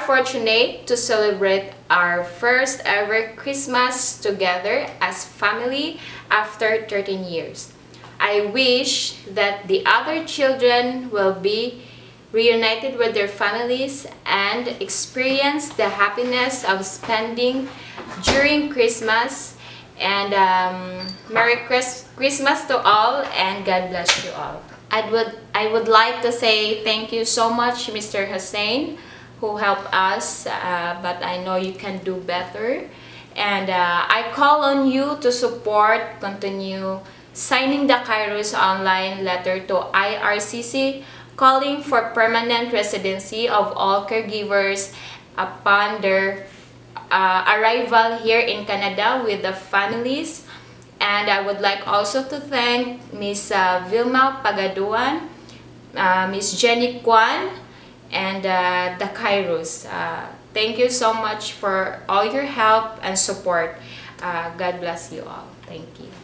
fortunate to celebrate our first ever Christmas together as family after 13 years. I wish that the other children will be reunited with their families and experience the happiness of spending during Christmas. And Merry Christmas to all, and God bless you all. I would like to say thank you so much, Mr. Hussein, who helped us, but I know you can do better. And I call on you to support, continue signing the Kairos online letter to IRCC, calling for permanent residency of all caregivers upon their arrival here in Canada with the families. And I would like also to thank Ms. Vilma Pagaduan, Ms. Jenny Kwan, and the Kairos. Thank you so much for all your help and support. God bless you all. Thank you.